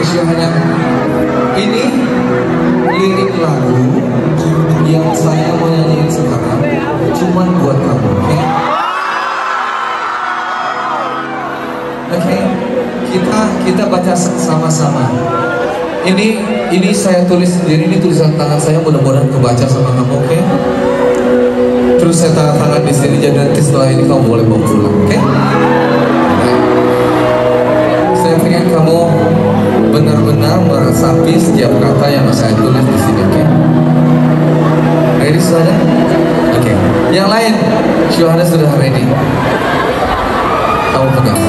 Syahana. Ini lirik lagu yang saya mau nyanyiin sekarang, cuman buat kamu, oke? Oke, kita baca sama-sama. Ini saya tulis sendiri, ini tulisan tangan saya, mudah-mudahan kebaca sama kamu, oke? Terus saya tangan di sini, jadi nanti setelah ini kamu boleh bawa pulang, oke? Saya pengen kamu benar-benar meresapi setiap kata yang saya tulis di sini, oke? Ready sudah? Oke. Yang lain, Syahana sudah ready. Kamu pegang.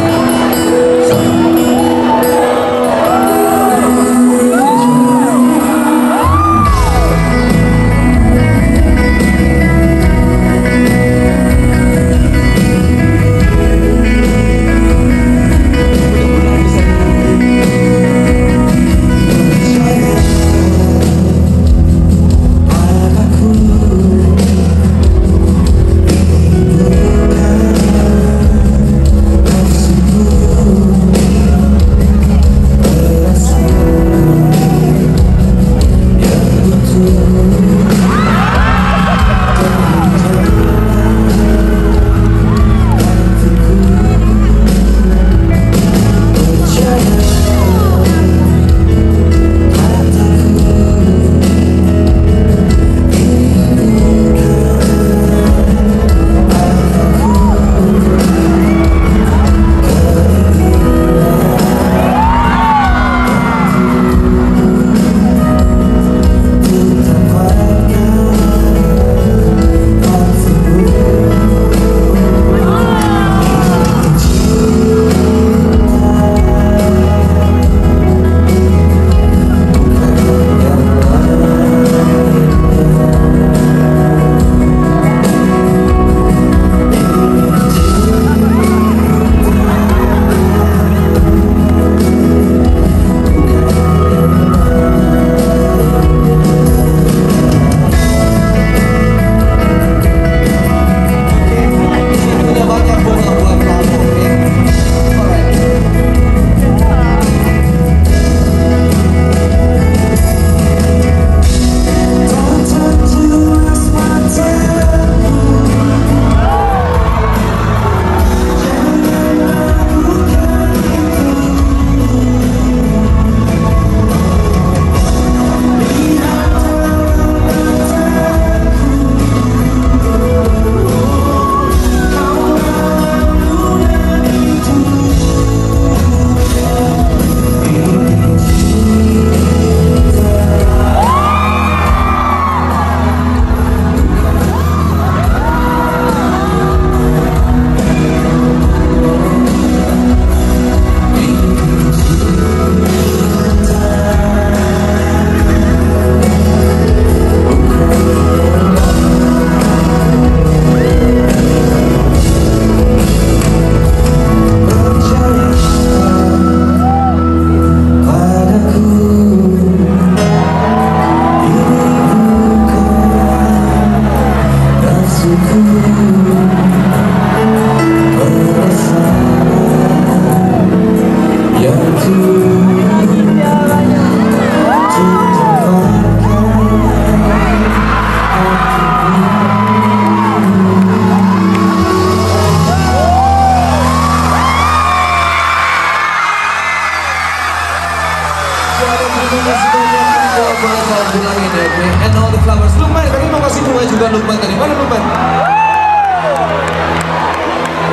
And all the flowers. Lukman, tadi mau kasih bunga juga Lukman tadi. Mana Lukman?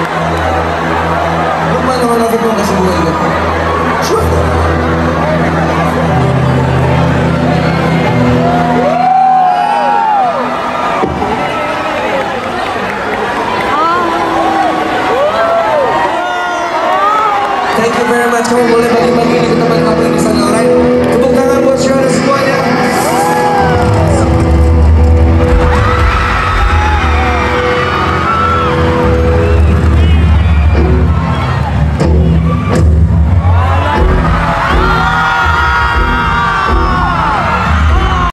Lukman, mau kasih bunga juga. Sure.